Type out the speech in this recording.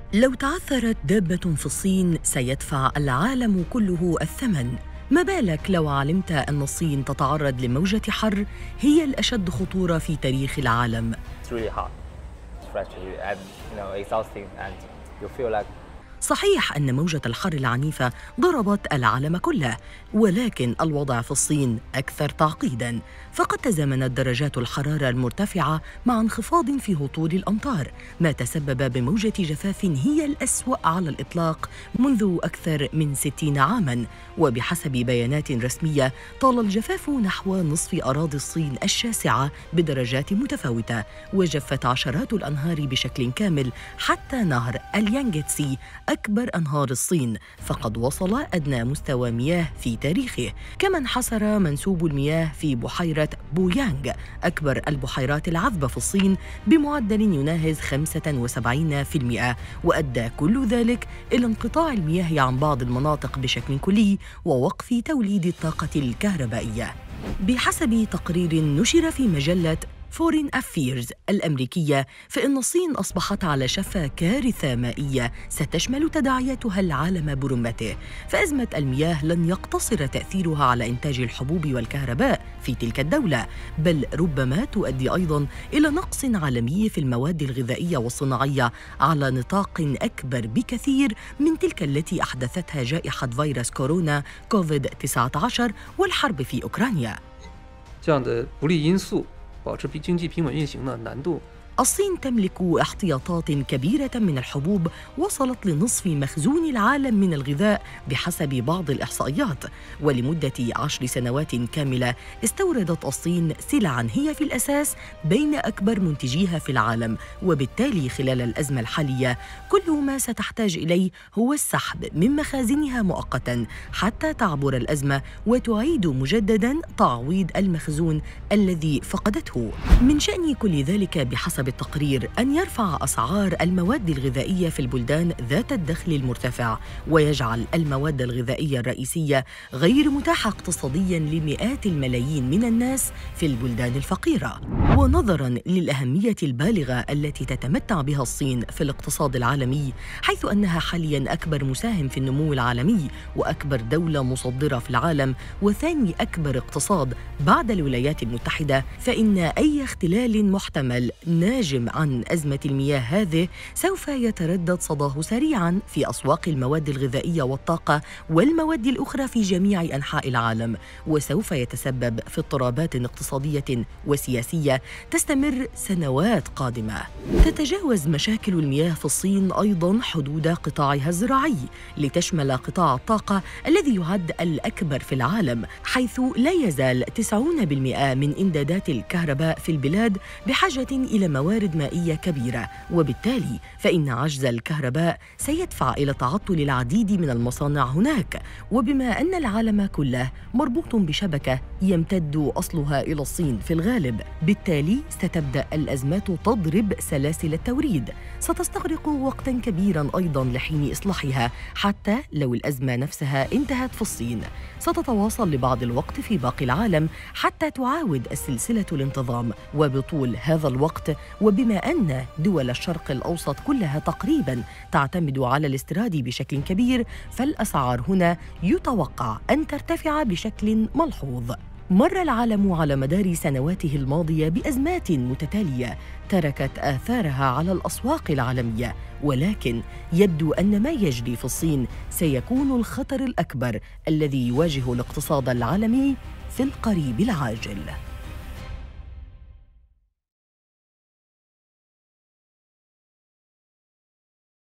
لو تعثرت دابة في الصين سيدفع العالم كله الثمن. ما بالك لو علمت أن الصين تتعرض لموجة حر هي الأشد خطورة في تاريخ العالم. صحيح أن موجة الحر العنيفة ضربت العالم كله، ولكن الوضع في الصين أكثر تعقيداً، فقد تزامنت درجات الحرارة المرتفعة مع انخفاض في هطول الأمطار، ما تسبب بموجة جفاف هي الأسوأ على الإطلاق منذ أكثر من 60 عاماً. وبحسب بيانات رسمية طال الجفاف نحو نصف أراضي الصين الشاسعة بدرجات متفاوتة، وجفت عشرات الأنهار بشكل كامل حتى نهر اليانغتسي أكبر أنهار الصين، فقد وصل أدنى مستوى مياه في تاريخه. كما انحسر منسوب المياه في بحيرة بويانغ أكبر البحيرات العذبة في الصين بمعدل يناهز 75%، وأدى كل ذلك إلى انقطاع المياه عن بعض المناطق بشكل كلي ووقف توليد الطاقة الكهربائية. بحسب تقرير نشر في مجلة فورين أفيرز الأمريكية، فإن الصين أصبحت على شفا كارثة مائية ستشمل تداعياتها العالم برمته، فأزمة المياه لن يقتصر تأثيرها على إنتاج الحبوب والكهرباء في تلك الدولة، بل ربما تؤدي أيضاً إلى نقص عالمي في المواد الغذائية والصناعية على نطاق أكبر بكثير من تلك التي أحدثتها جائحة فيروس كورونا كوفيد-19 والحرب في أوكرانيا. الصين تملك احتياطات كبيرة من الحبوب وصلت لنصف مخزون العالم من الغذاء بحسب بعض الإحصائيات، ولمدة 10 سنوات كاملة استوردت الصين سلعاً هي في الأساس بين أكبر منتجيها في العالم، وبالتالي خلال الأزمة الحالية كل ما ستحتاج إليه هو السحب من مخازنها مؤقتاً حتى تعبر الأزمة وتعيد مجدداً تعويض المخزون الذي فقدته. من شأن كل ذلك بحسب التقرير أن يرفع أسعار المواد الغذائية في البلدان ذات الدخل المرتفع، ويجعل المواد الغذائية الرئيسية غير متاحة اقتصادياً لمئات الملايين من الناس في البلدان الفقيرة. ونظراً للأهمية البالغة التي تتمتع بها الصين في الاقتصاد العالمي، حيث أنها حالياً أكبر مساهم في النمو العالمي وأكبر دولة مصدرة في العالم وثاني أكبر اقتصاد بعد الولايات المتحدة، فإن أي اختلال محتمل ناجم عن أزمة المياه هذه سوف يتردد صداه سريعاً في أسواق المواد الغذائية والطاقة والمواد الأخرى في جميع أنحاء العالم، وسوف يتسبب في اضطرابات اقتصادية وسياسية تستمر سنوات قادمة. تتجاوز مشاكل المياه في الصين أيضاً حدود قطاعها الزراعي لتشمل قطاع الطاقة الذي يعد الأكبر في العالم، حيث لا يزال 90% من إمدادات الكهرباء في البلاد بحاجة إلى موارد مائية كبيرة، وبالتالي فإن عجز الكهرباء سيدفع إلى تعطل العديد من المصانع هناك. وبما أن العالم كله مربوط بشبكة يمتد أصلها إلى الصين في الغالب، بالتالي ستبدأ الأزمات تضرب سلاسل التوريد، ستستغرق وقتاً كبيراً أيضاً لحين إصلاحها. حتى لو الأزمة نفسها انتهت في الصين ستتواصل لبعض الوقت في باقي العالم حتى تعاود السلسلة الانتظام. وبطول هذا الوقت، وبما أن دول الشرق الأوسط كلها تقريباً تعتمد على الاستيراد بشكل كبير، فالأسعار هنا يتوقع أن ترتفع بشكل ملحوظ. مر العالم على مدار سنواته الماضية بأزمات متتالية تركت آثارها على الأسواق العالمية، ولكن يبدو أن ما يجري في الصين سيكون الخطر الأكبر الذي يواجه الاقتصاد العالمي في القريب العاجل.